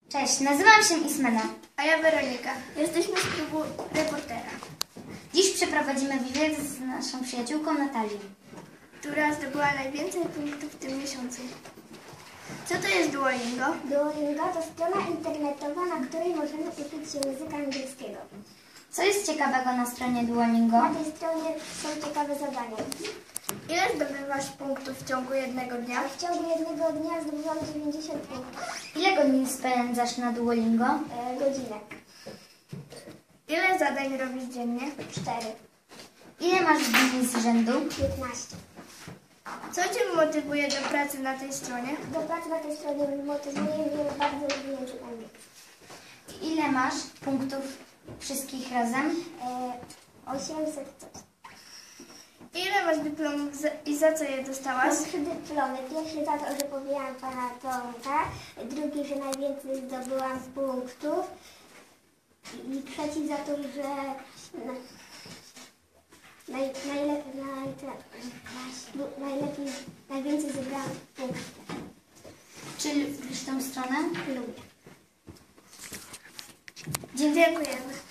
Cześć, nazywam się Ismena. A ja Weronika. Jesteśmy z klubu reportera, Dziś przeprowadzimy wywiad z naszą przyjaciółką Natalią, która zdobyła najwięcej punktów w tym miesiącu. Co to jest Duolingo? Duolingo to strona internetowa, na której możemy uczyć się języka angielskiego. Co jest ciekawego na stronie Duolingo? Na tej stronie są ciekawe zadania. Ile zdobywasz punktów w ciągu jednego dnia? W ciągu jednego dnia zdobywam 90 punktów. Ile godzin spędzasz na Duolingo? Godzinę. Ile zadań robisz dziennie? 4. Ile masz dni z rzędu? 15. Co Cię motywuje do pracy na tej stronie? Do pracy na tej stronie motywuje mnie bardzo lubię język angielski. Ile masz punktów wszystkich razem? 800 coś. Ile masz dyplomów i za co je dostałaś? Mam 3 dyplomy. Pierwszy za to, że pobijałam pana Tomka. Drugi, że najwięcej zdobyłam punktów. I trzeci za to, że najwięcej zebrałam punktów. Czy lubisz tę stronę? Lubię. Dziękujemy.